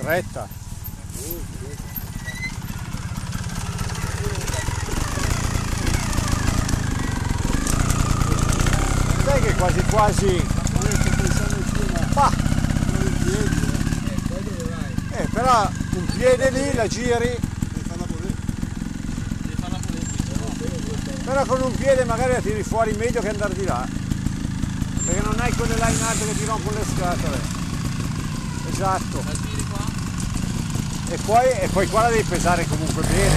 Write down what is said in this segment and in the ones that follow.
Retta. Sai che quasi quasi... Bah. Però un piede lì la giri. Però con un piede magari la tiri fuori meglio che andare di là. Perché non hai quelle là in alto che ti rompono le scatole. Esatto. La tiri qua? E poi qua la devi pesare comunque bene,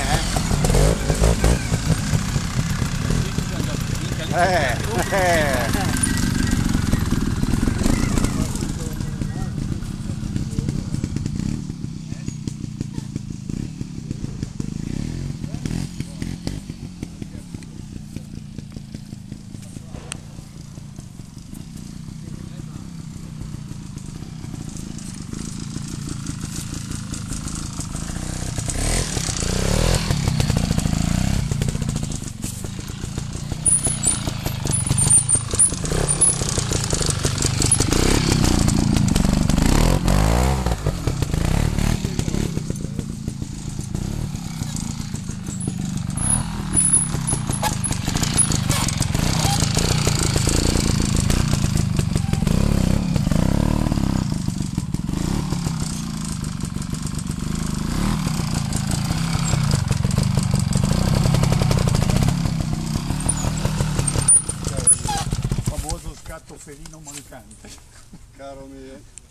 eh. Felino mancante. Caro mio.